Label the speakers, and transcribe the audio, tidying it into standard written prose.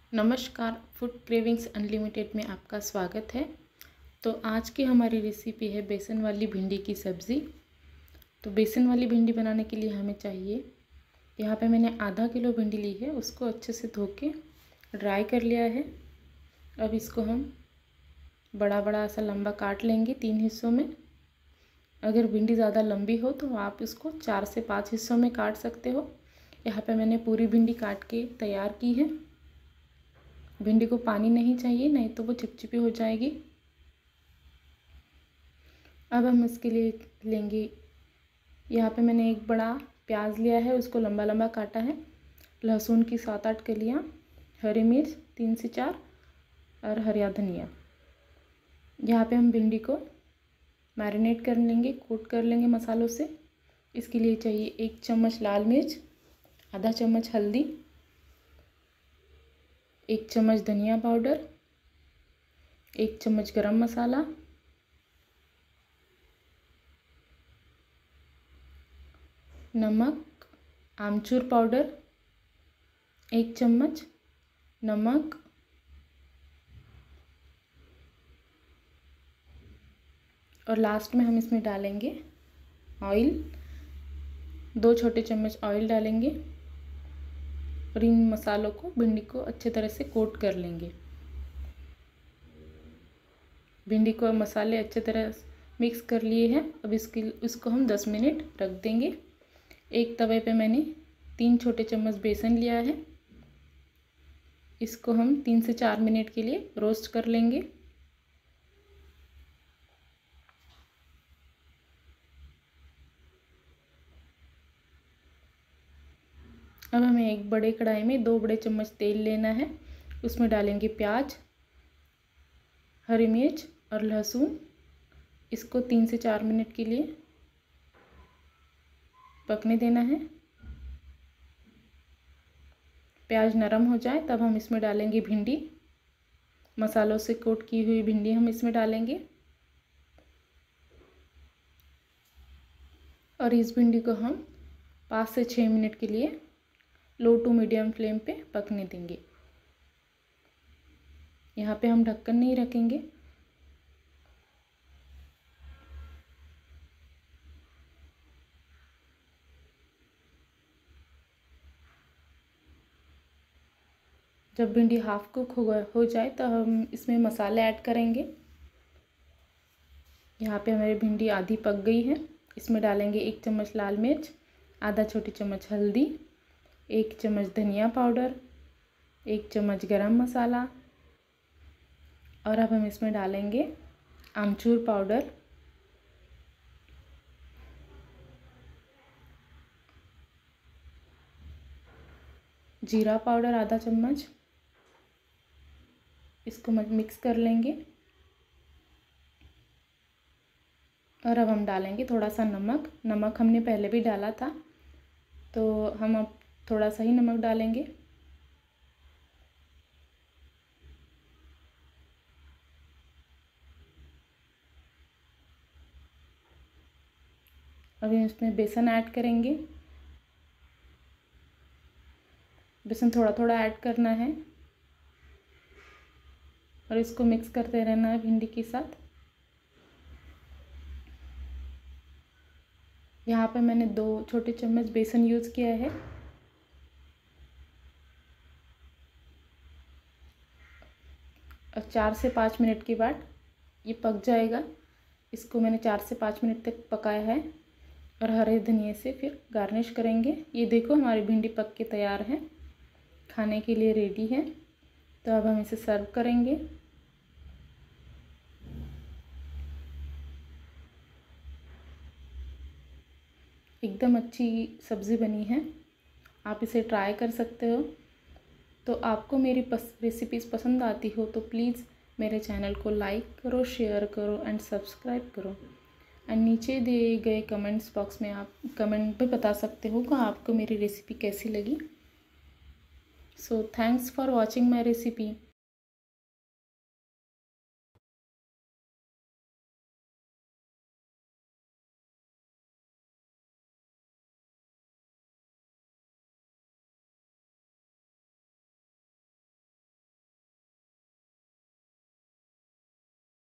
Speaker 1: नमस्कार, food cravings unlimited में आपका स्वागत है। तो आज की हमारी रेसिपी है बेसन वाली भिंडी की सब्ज़ी। तो बेसन वाली भिंडी बनाने के लिए हमें चाहिए, यहाँ पे मैंने आधा किलो भिंडी ली है, उसको अच्छे से धो के ड्राई कर लिया है। अब इसको हम बड़ा बड़ा ऐसा लंबा काट लेंगे 3 हिस्सों में। अगर भिंडी ज़्यादा लंबी हो तो आप इसको 4 से 5 हिस्सों में काट सकते हो। यहाँ पे मैंने पूरी भिंडी काट के तैयार की है। भिंडी को पानी नहीं चाहिए, नहीं तो वो चिपचिपी हो जाएगी। अब हम इसके लिए लेंगे, यहाँ पे मैंने एक बड़ा प्याज लिया है, उसको लंबा लंबा काटा है। लहसुन की 7-8 कलियाँ, हरी मिर्च 3 से 4 और हरा धनिया। यहाँ पे हम भिंडी को मैरिनेट कर लेंगे, कोट कर लेंगे मसालों से। इसके लिए चाहिए 1 चम्मच लाल मिर्च, आधा चम्मच हल्दी, 1 चम्मच धनिया पाउडर, 1 चम्मच गरम मसाला, नमक, आमचूर पाउडर 1 चम्मच, नमक, और लास्ट में हम इसमें डालेंगे ऑयल। 2 छोटे चम्मच ऑयल डालेंगे और इन मसालों को, भिंडी को अच्छे तरह से कोट कर लेंगे। भिंडी को मसाले अच्छे तरह मिक्स कर लिए हैं। अब इसको हम 10 मिनट रख देंगे। एक तवे पे मैंने 3 छोटे चम्मच बेसन लिया है, इसको हम 3 से 4 मिनट के लिए रोस्ट कर लेंगे। अब हमें एक बड़े कढ़ाई में 2 बड़े चम्मच तेल लेना है, उसमें डालेंगे प्याज, हरी मिर्च और लहसुन। इसको 3 से 4 मिनट के लिए पकने देना है। प्याज नरम हो जाए तब हम इसमें डालेंगे भिंडी। मसालों से कोट की हुई भिंडी हम इसमें डालेंगे और इस भिंडी को हम 5 से 6 मिनट के लिए लो टू मीडियम फ्लेम पे पकने देंगे। यहाँ पे हम ढक्कन नहीं रखेंगे। जब भिंडी हाफ कुक हो जाए तो हम इसमें मसाले ऐड करेंगे। यहाँ पे हमारी भिंडी आधी पक गई है। इसमें डालेंगे 1 चम्मच लाल मिर्च, आधा छोटी चम्मच हल्दी, 1 चम्मच धनिया पाउडर, 1 चम्मच गरम मसाला, और अब हम इसमें डालेंगे आमचूर पाउडर, जीरा पाउडर आधा चम्मच। इसको मिक्स कर लेंगे और अब हम डालेंगे थोड़ा सा नमक। नमक हमने पहले भी डाला था, तो हम अब थोड़ा सा ही नमक डालेंगे। अभी इसमें बेसन ऐड करेंगे। बेसन थोड़ा थोड़ा ऐड करना है और इसको मिक्स करते रहना है भिंडी के साथ। यहाँ पे मैंने 2 छोटे चम्मच बेसन यूज़ किया है। और 4 से 5 मिनट के बाद ये पक जाएगा। इसको मैंने 4 से 5 मिनट तक पकाया है और हरे धनिए से फिर गार्निश करेंगे। ये देखो हमारी भिंडी पक के तैयार है, खाने के लिए रेडी है। तो अब हम इसे सर्व करेंगे। एकदम अच्छी सब्ज़ी बनी है, आप इसे ट्राई कर सकते हो। तो आपको मेरी रेसिपीज़ पसंद आती हो तो प्लीज़ मेरे चैनल को लाइक करो, शेयर करो एंड सब्सक्राइब करो। एंड नीचे दिए गए कमेंट्स बॉक्स में आप कमेंट पे बता सकते हो कि आपको मेरी रेसिपी कैसी लगी। So thanks for watching my recipe.